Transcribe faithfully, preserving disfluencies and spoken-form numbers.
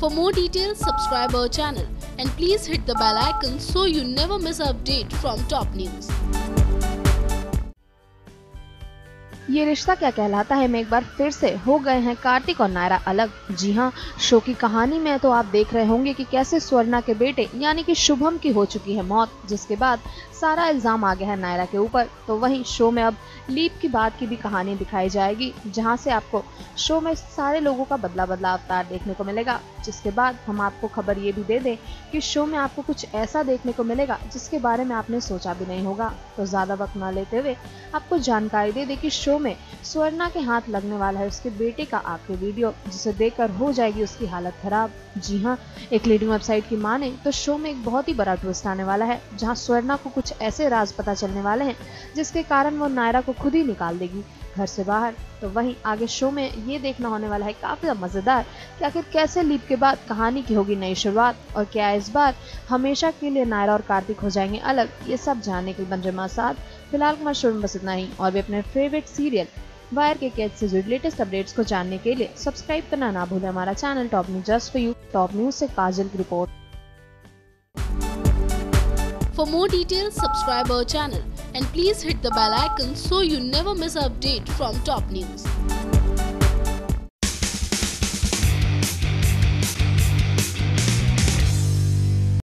For more details, subscribe our channel and please hit the bell icon so you never miss an update from top news. ये रिश्ता क्या कहलाता है में एक बार फिर से हो गए हैं कार्तिक और नायरा अलग। जी हाँ, शो की कहानी में तो आप देख रहे होंगे कि कैसे स्वर्णा के बेटे यानी कि शुभम की हो चुकी है मौत, जिसके बाद सारा इल्जाम आ गया है नायरा के ऊपर। तो वहीं शो में अब लीप की बात की भी कहानी दिखाई जाएगी, जहां से आपको शो में सारे लोगों का बदला बदला अवतार देखने को मिलेगा। जिसके बाद हम आपको खबर ये भी दे दें कि शो में आपको कुछ ऐसा देखने को मिलेगा जिसके बारे में आपने सोचा भी नहीं होगा। तो ज्यादा वक्त न लेते हुए आपको जानकारी दे दे कि शो में स्वर्णा के हाथ लगने वाला है उसके बेटे का आखिरी वीडियो, जिसे देखकर हो जाएगी उसकी हालत खराब। जी हाँ, एक लीडिंग वेबसाइट की माने तो शो में एक बहुत ही बड़ा ट्विस्ट आने वाला है, जहां स्वर्णा को कुछ ऐसे राज पता चलने वाले हैं जिसके कारण वो नायरा को खुद ही निकाल देगी घर से बाहर। तो वहीं आगे शो में ये देखना होने वाला है काफी मजेदार कि आखिर कैसे लीप के बाद कहानी की होगी नई शुरुआत, और क्या इस बार हमेशा के लिए नायरा और कार्तिक हो जाएंगे अलग। ये सब जानने के लिए बन रहे हमारे साथ। फिलहाल हमारे शो में बस इतना ही, और भी अपने फेवरेट सीरियल वायर के कैच से जुड़े लेटेस्ट अपडेट्स को जानने के लिए सब्सक्राइब करना ना भूलें हमारा channel top news just for you. Top news से काजल की report. For more details, subscribe our channel and please hit the bell icon so you never miss an update from top news.